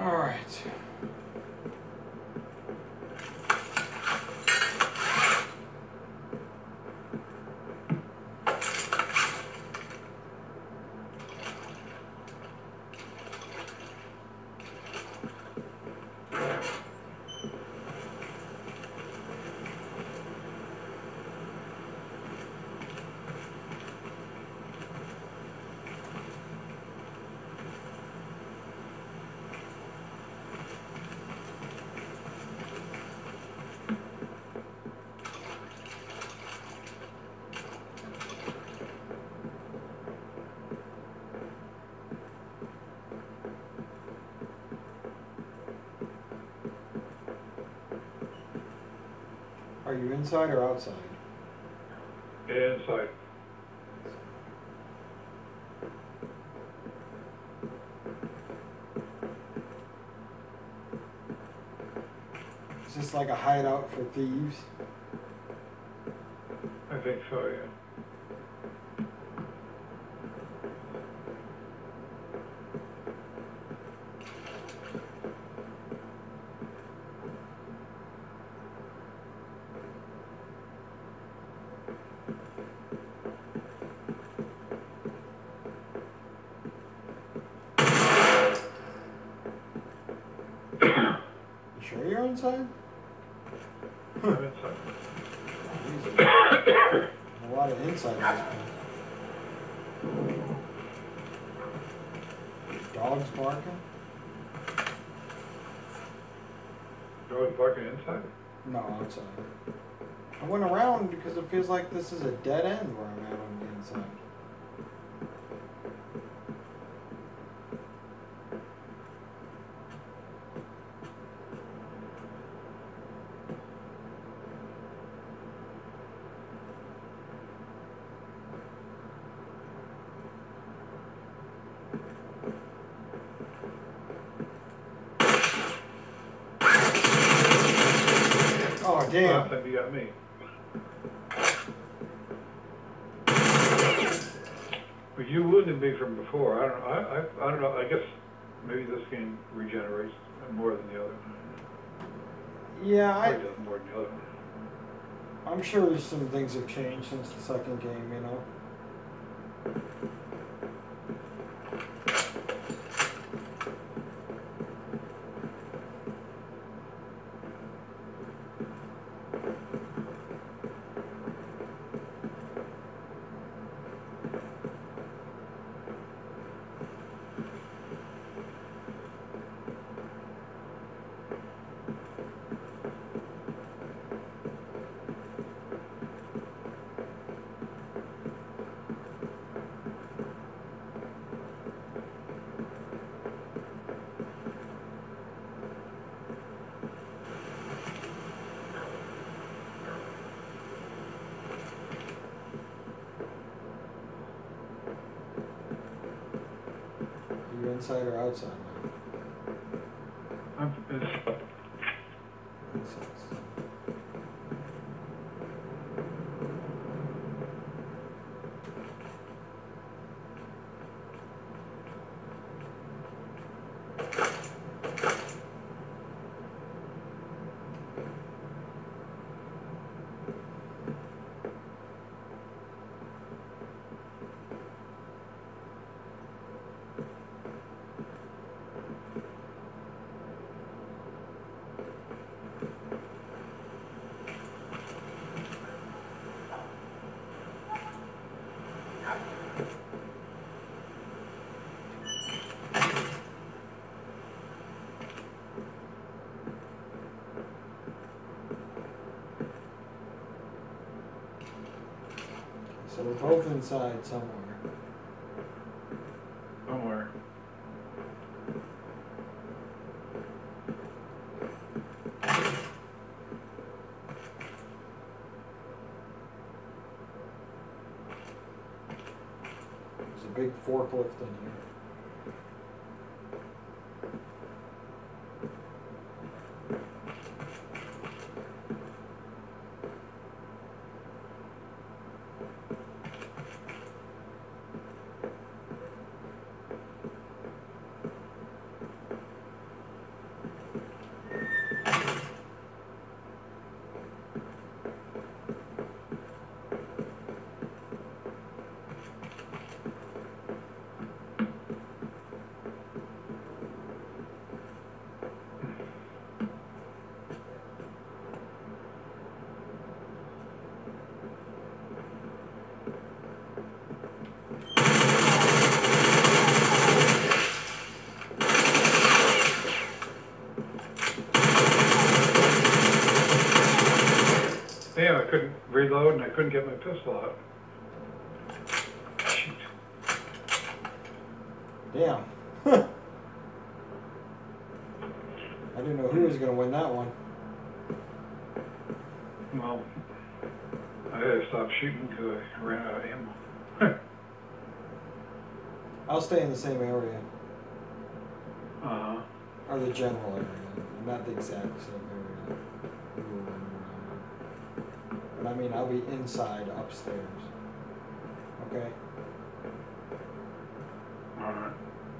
All right. Are you inside or outside? Inside. Is this like a hideout for thieves? I think so, yeah. You sure you're inside? I'm inside. Jesus. A lot of inside in this place. Dogs barking? Dogs barking inside? No, outside. I went around because it feels like this is a dead end where I'm at on the inside. Oh, damn. Last time you got me. But you wounded me from before. I don't know. I guess maybe this game regenerates more than the other. Yeah, Probably does more than the other. I'm sure some things have changed since the second game, you know. Are you inside or outside now? I'm inside. Inside. So we're both inside somewhere. Somewhere. There's a big forklift in here. reload and I couldn't get my pistol out. Shoot. Damn. I didn't know who was going to win that one. Well, I had to stop shooting because I ran out of ammo. I'll stay in the same area. Uh-huh. Or the general area. Not the exact same area. But I mean, I'll be inside upstairs. Okay? Alright.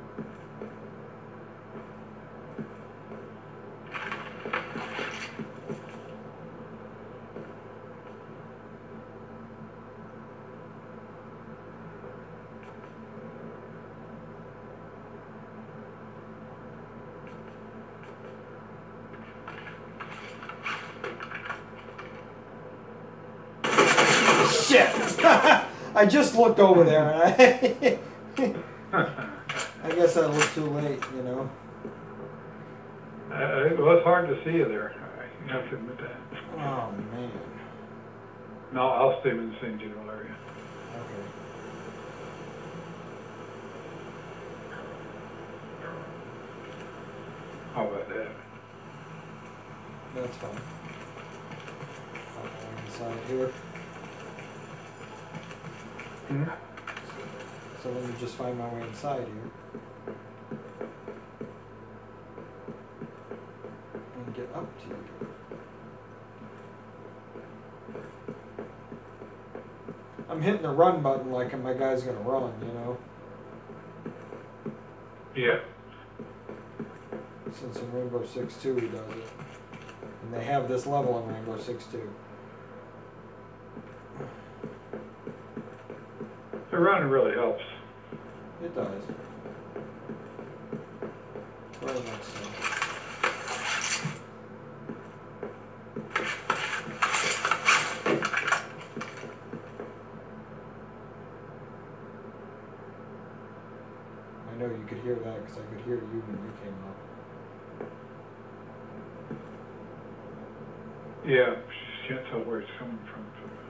Shit! I just looked over there and I guess I looked too late, you know. It was hard to see you there. I have to admit that. Oh, man. No, I'll stay in the same general area. Okay. How about that? That's fine. I'll go inside here. Hmm? So let me just find my way inside here. And get up to you. I'm hitting the run button like my guy's gonna run, you know? Yeah. Since in Rainbow Six 2 he does it. And they have this level in Rainbow Six 2. The run really helps. It does. Very much so. I know you could hear that because I could hear you when you came up. Yeah, just can't tell where it's coming from.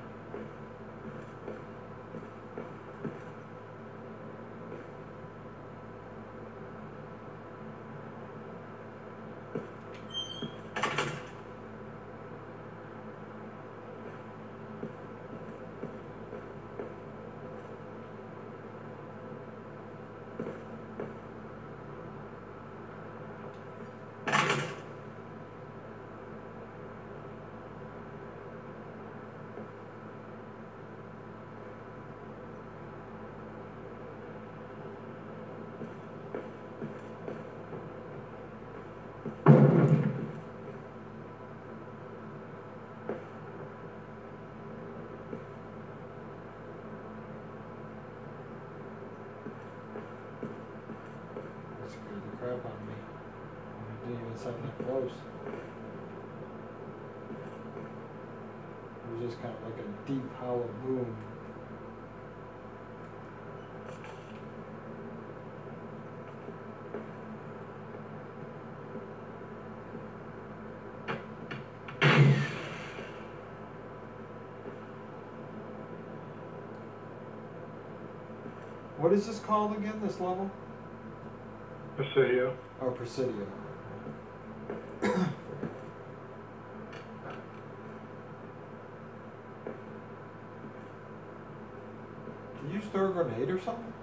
That scared the crap out of me. I didn't even sound that close. It was just kind of like a deep hollow boom. What is this called again, this level? Presidio. Oh, Presidio. Can you throw a grenade or something?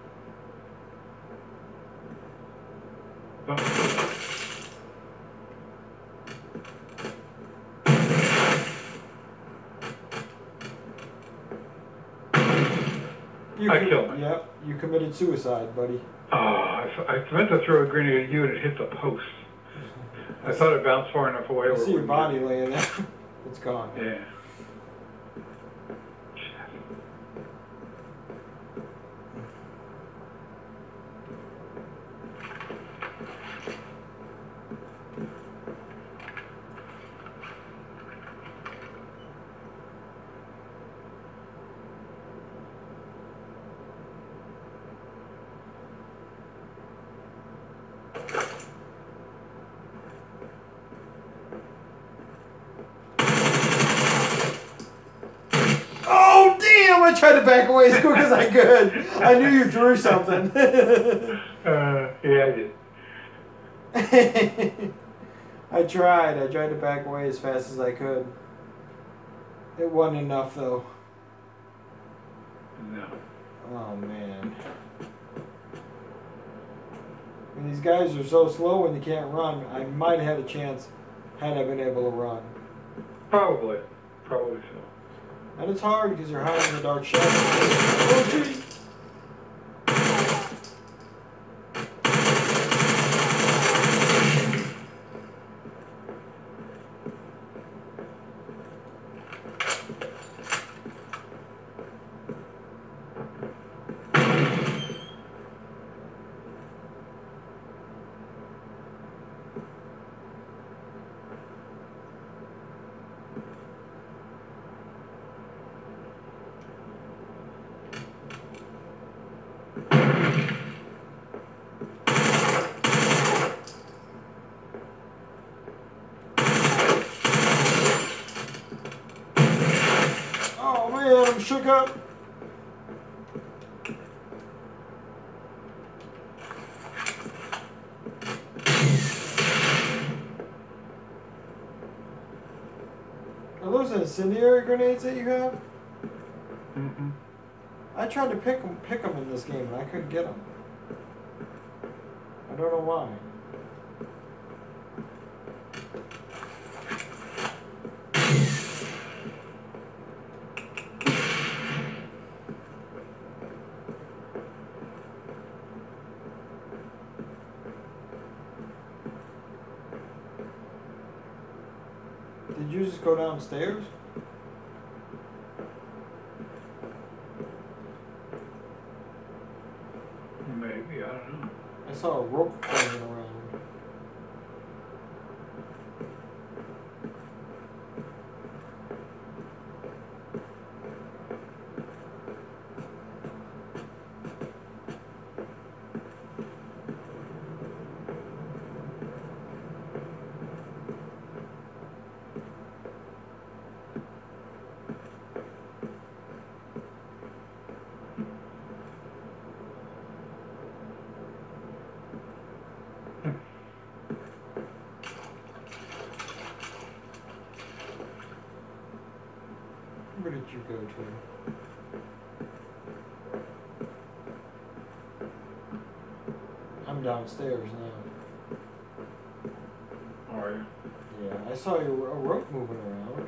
I killed him. Yep, you committed suicide, buddy. Oh, I meant to throw a grenade at you and it hit the post. I thought it bounced far enough away. I where see it your wouldn't body get- laying there. It's gone. Yeah. tried to back away as quick as I could. I knew you threw something. Yeah, I did. I tried to back away as fast as I could. It wasn't enough though. No. Oh man. And these guys are so slow when you can't run. I might have had a chance had I been able to run. Probably so. And it's hard because you're hiding in the dark shadows. Oh gee! I'm shook up. Are those incendiary grenades that you have? Mm-hmm. I tried to pick them in this game and I couldn't get them. I don't know why. Did you just go downstairs? Maybe, I don't know. I saw a rope floating around. Where did you go to? I'm downstairs now. Are you? Yeah, I saw a rope moving around.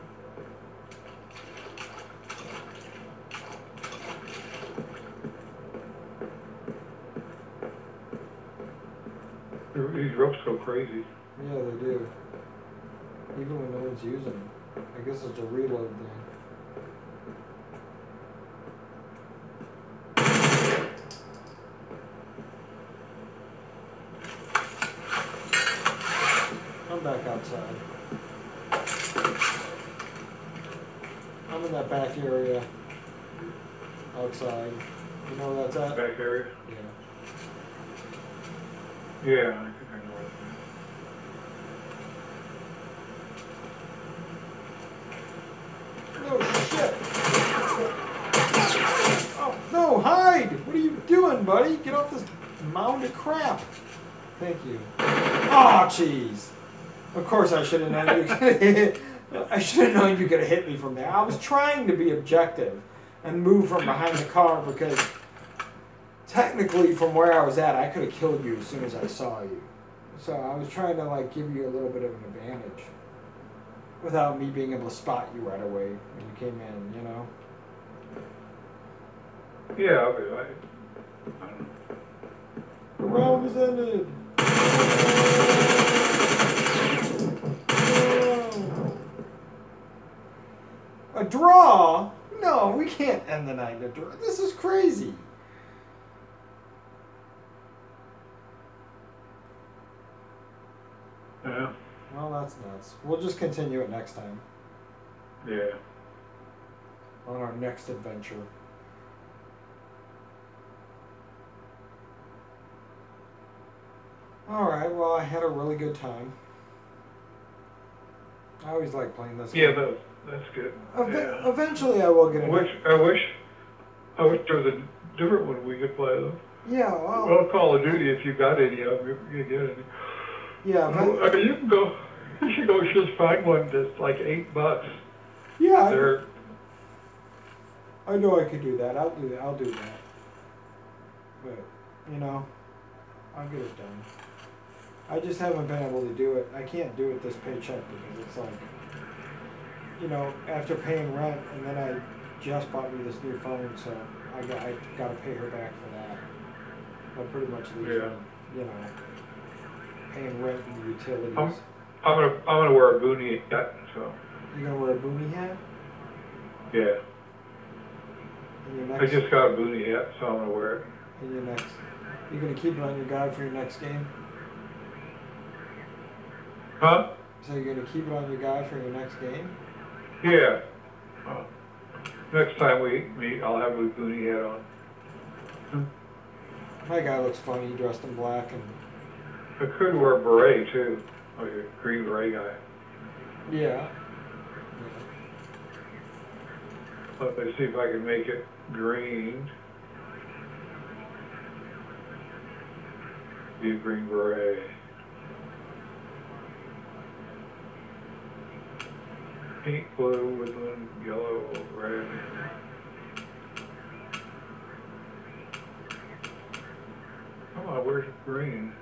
These ropes go crazy. Yeah, they do. Even when no one's using them. I guess it's a reload thing. I'm back outside. I'm in that back area. Outside. You know where that's at? Back area? Yeah. Yeah, I think I know what Oh shit! Oh no, hide! What are you doing, buddy? Get off this mound of crap. Thank you. Oh jeez. Of course I should have known you could hit. I should have known you could have hit me from there. I was trying to be objective and move from behind the car because technically from where I was at I could have killed you as soon as I saw you. So I was trying to like give you a little bit of an advantage without me being able to spot you right away when you came in, you know? Yeah, but I don't know. The round is ended. A draw? No, we can't end the night in a draw. This is crazy. Yeah. Well, that's nuts. We'll just continue it next time. Yeah. On our next adventure. Alright, well, I had a really good time. I always like playing this game. Yeah, that's good. Yeah. Eventually I will get I into wish I wish there was a different one we could play though. Yeah, well. Well, Call of Duty, if you got any of them, you get any. Yeah, I mean, you can go. You should go just find one that's like $8. yeah. They're I know I could do that. I'll do that. I'll do that. But you know, I'll get it done. I just haven't been able to do it. I can't do it this paycheck because it's like, you know, after paying rent and then I just bought me this new phone, so I gotta pay her back for that. I pretty much leave, you know, paying rent and utilities. I'm gonna wear a boonie hat. So. You gonna wear a boonie hat? Yeah. In your next, I just got a boonie hat, so I'm gonna wear it. in your next, you gonna keep it on your guide for your next game? Huh? So you're gonna keep it on your guide for your next game? Yeah. Next time we meet, I'll have a boonie hat on. My guy looks funny, dressed in black and. I could wear a beret too, like a green beret guy. Yeah. Let me see if I can make it green. Be a green beret. Pink, blue, woodland, yellow, red. Come on, where's green?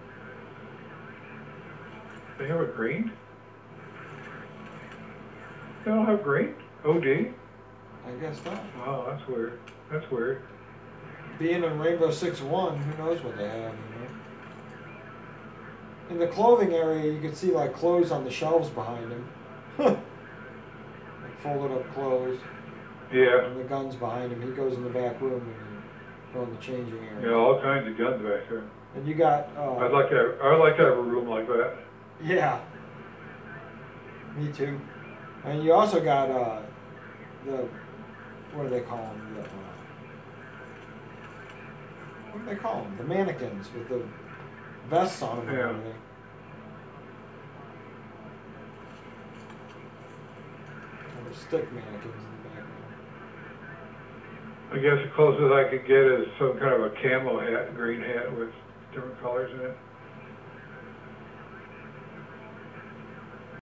They have a green? They don't have green? OD? I guess not. Wow, that's weird. That's weird. Being in Rainbow Six One, who knows what they have, you know? In the clothing area, you can see like clothes on the shelves behind him. Like folded up clothes. Yeah. And the guns behind him. He goes in the back room and you go in the changing area. Yeah, all kinds of guns back there. And you got. I'd like to have a room like that. Yeah. Me too. And you also got the. What do they call them? What do they call them? The mannequins with the vests on them and Yeah. everything. And the stick mannequins in the background. I guess the closest I could get is some kind of a camo hat, green hat with different colors in it.